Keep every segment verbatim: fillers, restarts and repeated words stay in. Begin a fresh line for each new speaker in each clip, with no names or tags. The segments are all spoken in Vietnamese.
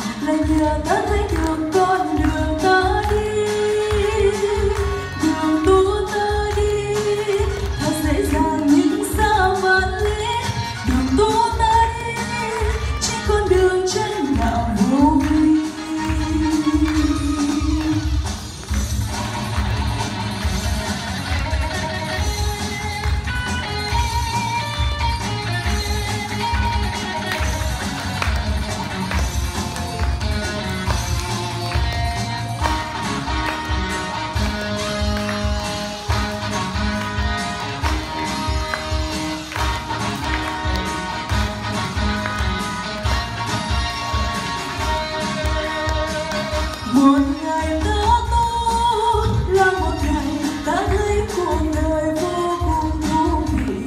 là nhờ ta thấy được con đường ta đi, đường tu ta đi thật dễ dàng nhưng sao vạn lý. Đường tu ta đi trên con đường chân đạo vô vi. Một ngày ta tu là một ngày ta thấy cuộc đời vô cùng thú vị.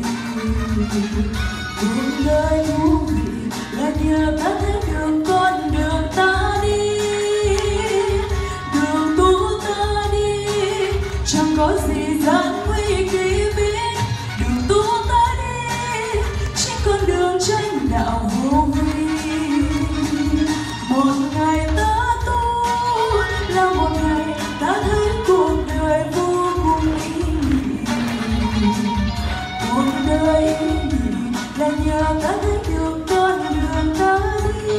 Cuộc đời thú vị là nhờ ta thấy được con đường ta đi, đường tu ta đi chẳng có gì gian nguy kỳ biết. Đường tu ta đi trên con đường tranh đạo vô vi. Một ngày ta là một ngày ta thấy cuộc đời vô cùng ý nghĩa. Cuộc đời ý nghĩa là nhờ ta thấy được con đường ta đi,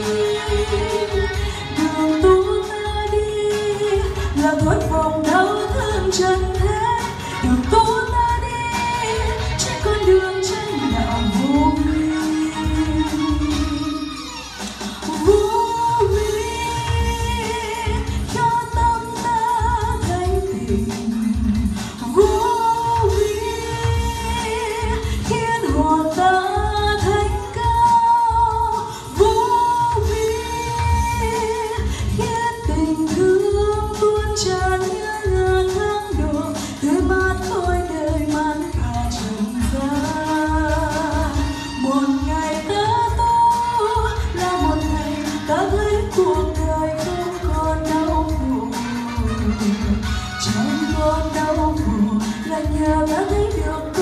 đường tu ta đi là thoát vòng đau thương trần thế. Đường tu ta đi trên con đường chân đạo vô vi. Cuộc đời không còn đau khổ, chẳng còn đau khổ là nhờ ta thấy được